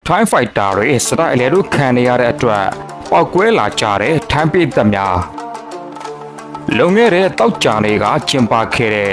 Time Fighter တွေစတိုက်လေတို့ခံနေရတဲ့အတွက်ပောက်ကွဲလာကြတဲ့ထိုင်းပြည်သက်များလုံခဲ့တဲ့တောက်ကြတွေကကျင်းပခဲ့တဲ့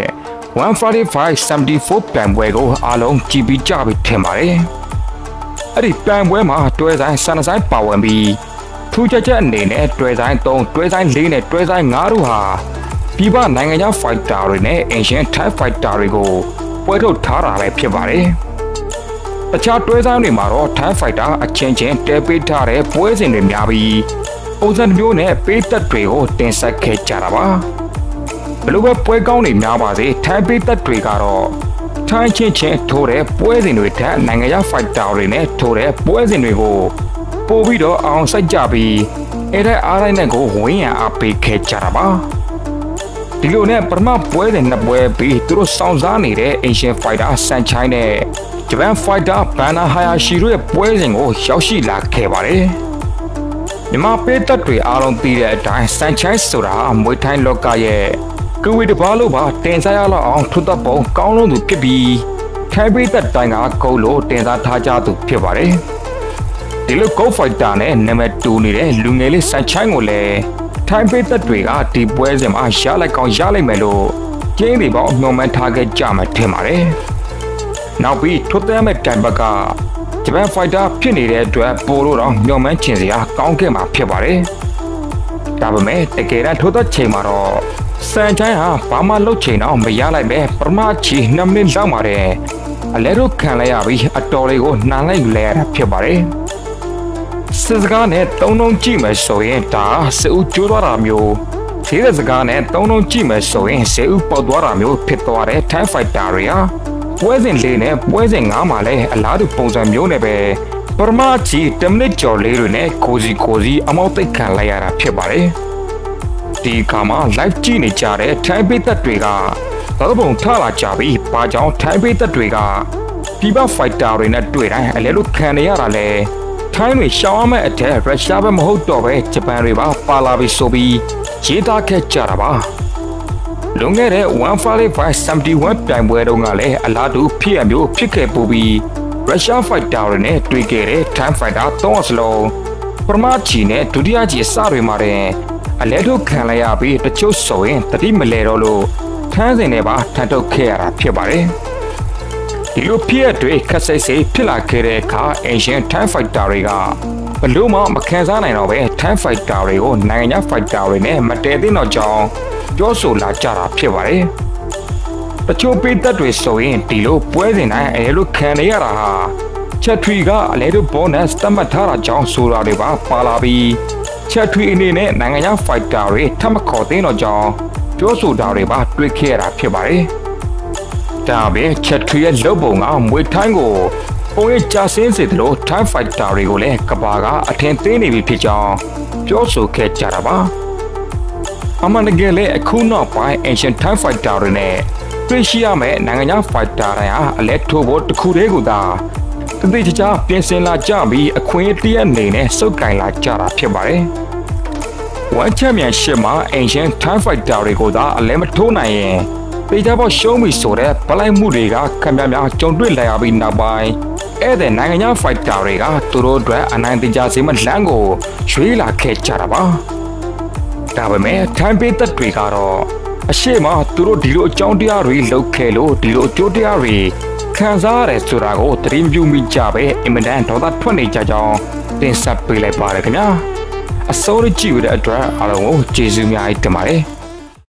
145-74 ပြိုင်ပွဲကိုအားလုံးကြည့်ပြီးကြပြီထင်ပါတယ်။အဲ့ဒီပြိုင်ပွဲမှာတွဲဆိုင်စံဆိုင်ပါဝင်ပြီးထူးခြားချက်အနေနဲ့တွဲဆိုင်3တွဲဆိုင်4နဲ့တွဲဆိုင်5တို့ဟာပြည်ပနိုင်ငံခြား fighter တွေနဲ့ Asian Thai fighter တွေကိုပွဲထုတ်ထားတာပဲဖြစ်ပါတယ်။တခြားတွဲဆိုင်တွေမှာတော့ Thai fighter အချင်းချင်းတဲပေးထားတဲ့ပွဲစဉ်တွေများပြီးပုံစံမျိုးနဲ့ပေးသက်တွေကိုတင်ဆက်ခဲ့ကြတာပါဘလို့ပဲပွဲကောင်းနေများပါစေထိုင်းပေးသက်တွေကတော့ထိုင်းချင်းချင်းထိုးတဲ့ပွဲစဉ်တွေထက်နိုင်ငံခြား fighter တွေနဲ့ထိုးတဲ့ပွဲစဉ်တွေကိုပို့ပြီးတော့အောင်စိုက်ကြပြီးအဲ့ဒါအားတိုင်းနဲ့ကိုဝင်းရံအားပေးခဲ့ကြတာပါဒီလိုနဲ့ပထမပွဲစဉ်နှစ်ပွဲပြီးသူတို့စောင့်စားနေတဲ့ Asian fighter ဆန်ချိုင်းနဲ့ Japan fighter ဘန်နာဟာယာရှီတို့ရဲ့ပွဲစဉ်ကိုရောက်ရှိလာခဲ့ပါတယ်မြန်မာပေးသက်တွေအားလုံးသိတဲ့အတိုင်းဆန်ချိုင်းဆိုတာမွေးထိုင်းလောကရဲ့ကဝေတပါလို့ပါတင်စားရလောက်အောင်ထွတ်သက်ပုံကောင်းလုံးသူဖြစ်ပြီးထိုင်းပေးသက်တိုင်းကဂုတ်လို့တင်စားထားကြသူဖြစ်ပါတယ်ဒီလို Go Fighter နဲ့နာမည်တူနေတဲ့လူငယ်လေးဆန်ချိုင်းကိုလည်းထိုင်းပေးသက်တွေကဒီပွဲစဉ်မှာရလိုက်ကောင်းရလိုက်မယ်လို့ကျင်းတွေပေါ့ညှော်မှန်းထားခဲ့ကြမှာထင်ပါတယ်နောက်ပြီးထွတ်သက်မဲ့တိုင်ဘက်ကဂျပန် fighter ဖြစ်နေတဲ့အတွက်ပိုလို့တော့ညှော်မှန်းချင်စရာကောင်းခဲ့မှာဖြစ်ပါတယ်ဒါပေမဲ့တကယ်တမ်းထိုးသက်ချိန်မှာတော့စံချိုင်းဟာဘာမှလှုပ်ချိန်တော့မရလိုက်ပဲပထမချီ2မိနစ်လောက်မှာတဲ့အလဲတို့ခံလိုက်ရပြီးအတော်လေးကိုနှံလိုက်လဲရတာဖြစ်ပါတယ်စစ်စကားနဲ့တုံးကြည့်မယ်ဆိုရင်ဒါစေဦးကျိုးသွားတာမျိုးသေးတဲ့စကားနဲ့တုံးကြည့်မယ်ဆိုရင်စေဦးပေါက်သွားတာမျိုးဖြစ်သွားတဲ့ Thai fighter တွေဟာပွဲစဉ်4နဲ့ပွဲစဉ်5မှာလည်းအလားတူပုံစံမျိုးနဲ့ပဲပထမချီ10မိနစ်ကျော်လေးတွေနဲ့ကိုစီအမောက်သိပ်ခံလိုက်ရတာဖြစ်ပါတယ်ဒီခါမှာ live ကြည့်နေကြတဲ့ Thai ပေးသက်တွေကသဘောပုံထလာကြပြီးဘာကြောင့် Thai ပေးသက်တွေကပြည်ပ fighter တွေနဲ့တွေ့တိုင်းအလဲလို့ခံနေရတာလဲထိုင်းတွေရှောင်းရမယ့်အထက်ရုရှားပဲမဟုတ်တော့ပဲဂျပန်တွေပါလာပြီးဆိုပြီးရေးသားခဲ့ကြတာပါလွန်ခဲ့တဲ့145-71ပြိုင်ပွဲတုန်းကလည်းအလားတူဖြစ်အမျိုးဖြစ်ခဲ့ပူပြီးရုရှား fighter တွေနဲ့တွေ့ခဲ့တဲ့ Thai fighter 3 စလုံးပထမချီနဲ့ဒုတိယချီအစတွေမှာအလဲထုတ်ခံလိုက်ရပြီးတချို့ဆိုရင်တတိမလဲတော့လို့ထမ်းစင်တွေပါထမ်းထုတ်ခဲ့ရတာဖြစ်ပါတယ်ဒီလိုဖြစ်တွေခက်စိတ်စိတ်ဖြစ်လာခဲ့တဲ့အခါ Asian Thai fighter တွေကဘလို့မှမခံစားနိုင်တော့ပဲ Thai fighter တွေကိုနိုင်ငံခြား fighter တွေနဲ့မတည့်သိတော့ကြောင်းပြောဆိုလာကြတာဖြစ်ပါတယ်တချို့ပေးသက်တွေဆိုရင်ဒီလိုပွဲစဉ်တိုင်းအဲလိုခံနေရတာဟာချက်ထရီကအလဲတို့ bonus သတ်မှတ်ထားတာကြောင့်ဆိုတာတွေပါလာပြီးချက်ထွေအနေနဲ့နိုင်ငံခြား fighter တွေထပ်မခေါ်သိမ်းတော့ကြောင်းပြောဆိုတာတွေပါတွေ့ခဲ့ရတာဖြစ်ပါတယ်။ဒါပဲချက်ထွေရဲ့လုပ်ပုံကမွေထိုင်းကိုပုံရိပ်ကြဆင်းစေတယ်လို့ Thai fighter တွေကိုလည်းကဘာကအထင်သေးနေပြီဖြစ်ကြောင်းပြောဆိုခဲ့ကြတာပါ။အမှန်တကယ်လည်းအခုနောက်ပိုင်း Asian Thai fighter တွေနဲ့တွေ့ရှိရမယ့်နိုင်ငံခြား fighter တွေဟာအလဲထိုးဖို့တစ်ခုတည်းကိုသာတတိကျပြင်ဆင်လာကြပြီးအခွင့်အရေးအနေနဲ့စုပ်ကိုင်လာကြတာဖြစ်ပါတယ်။ One Championship မှာ Asian Thai fighter တွေကိုသာအလဲမထိုးနိုင်ရင်ပေချာပေါ်ရှုံးပြီဆိုတဲ့ပလိုက်မှုတွေကခံပြများကြုံတွေ့လာရပြီးနောက်ပိုင်းအဲ့တဲ့နိုင်ငံခြား fighter တွေကသူတို့အတွက်အနိုင်တင်ကြစေမလန်းကိုရွေးလာခဲ့ကြတာပါ။ဒါပေမဲ့ Thai ပေးသက်တွေကတော့အရှိမသူတို့ဒီလိုအကြောင်းတရားတွေလုပ်ခဲ့လို့ဒီလိုအကျိုးတရားတွေခံစားရတယ်ဆိုတာကိုသတိပြုမိကြပဲအင်မတန်ဒေါသထွက်နေကြကြောင်းတင်ဆက်ပေးလိုက်ပါရခင်ဗျာအစိုးရကြည့်ရတဲ့အတွက်အားလုံးကိုကျေးဇူးများတင်ပါတယ်